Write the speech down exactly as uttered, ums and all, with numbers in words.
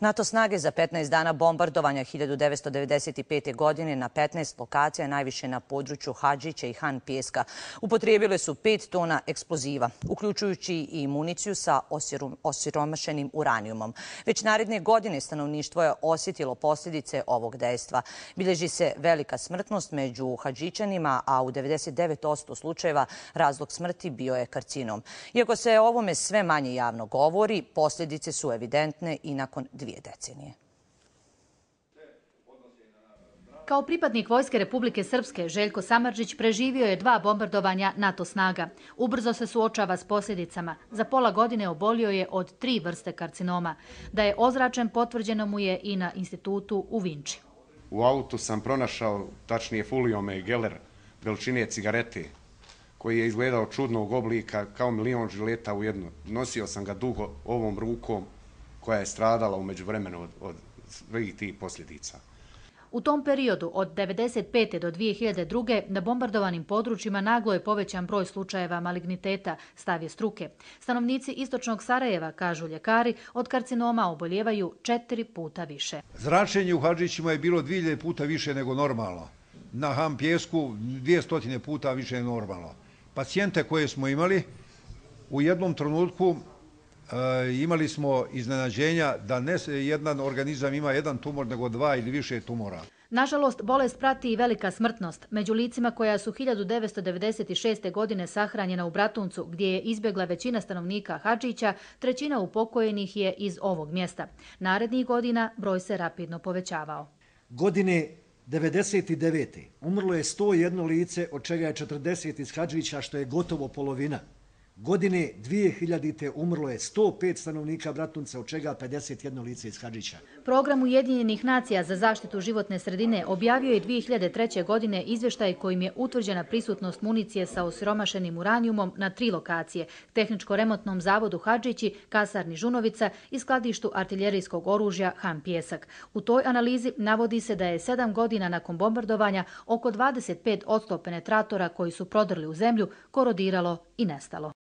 NATO snage za petnaest dana bombardovanja hiljadu devetsto devedeset pete. godine na petnaest lokacija, najviše na području Hadžića i Han Pijeska, upotrijebile su pet tona eksploziva, uključujući i municiju sa osiromašenim uranijumom. Već naredne godine stanovništvo je osjetilo posljedice ovog dejstva. Bilježi se velika smrtnost među Hadžićanima, a u devedeset devet posto slučajeva razlog smrti bio je karcinom. Iako se o ovome sve manje javno govori, posljedice su evidentne i nakon dvije decenije. Kao pripadnik Vojske Republike Srpske, Željko Samardžić preživio je dva bombardovanja NATO snaga. Ubrzo se suočava s posljedicama. Za pola godine obolio je od tri vrste karcinoma. Da je ozračen potvrđeno mu je i na institutu u Vinči. U autu sam pronašao, tačnije fuliome i geler veličine cigarete, koji je izgledao čudnog oblika kao milion žileta u jednu. Nosio sam ga dugo ovom rukom koja je stradala u međuvremenu od, od svih tih posljedica. U tom periodu od devedeset pete. do dvije hiljade druge. na bombardovanim područjima naglo je povećan broj slučajeva maligniteta, stav je struke. Stanovnici istočnog Sarajeva, kažu ljekari, od karcinoma oboljevaju četiri puta više. Zračenje u Hadžićima je bilo dvije hiljade puta više nego normalno. Na Han Pijesku dvjesto puta više nego normalno. Pacijente koje smo imali, u jednom trenutku e, imali smo iznenađenja da ne jedan organizam ima jedan tumor, nego dva ili više tumora. Nažalost, bolest prati i velika smrtnost. Među licima koja su hiljadu devetsto devedeset šeste. godine sahranjena u Bratuncu, gdje je izbjegla većina stanovnika Hadžića, trećina upokojenih je iz ovog mjesta. Narednih godina broj se rapidno povećavao. Godine devedeset devete. umrlo je sto jedno lice, od čega je četrdeset iz Hadžića, što je gotovo polovina. Godine dvije hiljadite. umrlo je sto pet stanovnika Bratunca, od čega pedeset jedno lice iz Hadžića. Program Ujedinjenih nacija za zaštitu životne sredine objavio je dvije hiljade treće. godine izvještaj kojim je utvrđena prisutnost municije sa osiromašenim uranijumom na tri lokacije: Tehničko-remontnom zavodu Hadžići, kasarni Žunovica i skladištu artiljerijskog oružja Han Pijesak. U toj analizi navodi se da je sedam godina nakon bombardovanja oko dvadeset pet posto penetratora koji su prodrli u zemlju korodiralo i nestalo.